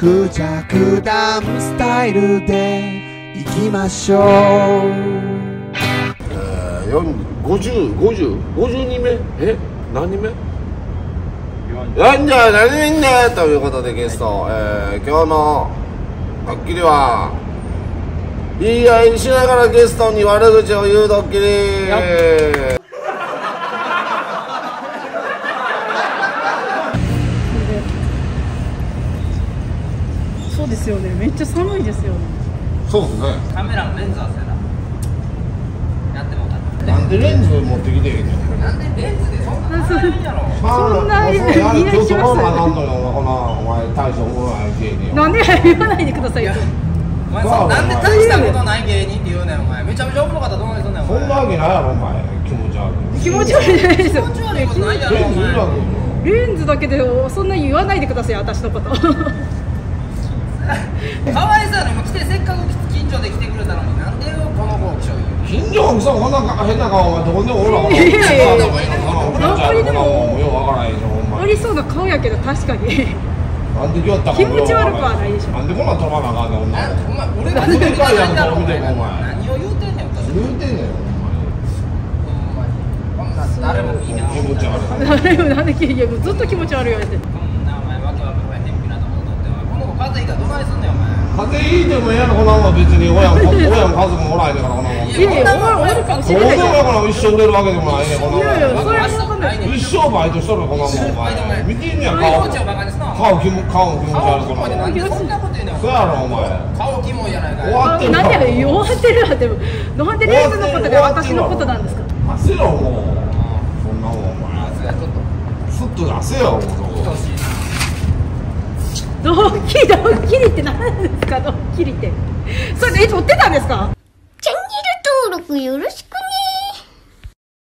クジャクダムスタイルでいきましょう。 50人目何人目何人目ということでゲスト、今日のドッキリは言い合いしながらゲストに悪口を言うドッキリ。 そうですよね、めっちゃ寒いですよね。 そうですね。 カメラのレンズ忘れた。やってもらった。 なんでレンズ持ってきてへんの。 なんでレンズでそんな買えないやろ。 そんな言い出します。 お前大したおもろない芸人。 なんで言わないでくださいよ。 お前なんで大したことない芸人って言うねんお前。めちゃめちゃおもろかったらどうなりそうねんお前。 そんなわけないやろお前。気持ち悪い。 気持ち悪いじゃないですよ。 気持ち悪いことないやろお前。 レンズだけでそんな言わないでください、私のこと。 かわいそうやろ、今来てせっかく近所で来てくれたのになんでこの子気象言う。 近所のくさこんな変な顔お前どこでもおるわ。 いやいやいやどこにでもようわからへんよお前。 ありそうな顔やけど確かに。 なんで今日やったか気持ち悪くはないでしょ。 なんでこんな飛ばなあかんねん女。 お前俺が見てないやんかお前。何を言うてんねん。 言うてんねんお前。 こんなん誰もいいな。 気持ち悪い。 なんでいやもうずっと気持ち悪い言われて。 こんなお前わけわからへん偏僻なところとってお前この子風邪ひいたらどないすんねんお前。 風邪ひいてもええやろこんなもん別に親も家族もおらへんねんからこんなもん。 いやいやおるかもしそうでれない。 もやから一生売れるわけでもないねんこんなもん。 いやいやそれは分かんない。 一生バイトしとるこんなもんお前。見てんねや顔。顔気持ち悪いこんなもん。 そんなこと言うねん。 そうやろお前。 顔キモいやないかい。 終わってる。 何や終わってるわでもなんでレンズのことで私のことなんですか。 出せよもう。そんなもんお前。 ちょっとスッと出せよもう。 ドッキリって何ですか。ドッキリってそれ撮ってたんですか。 チャンネル登録よろしく。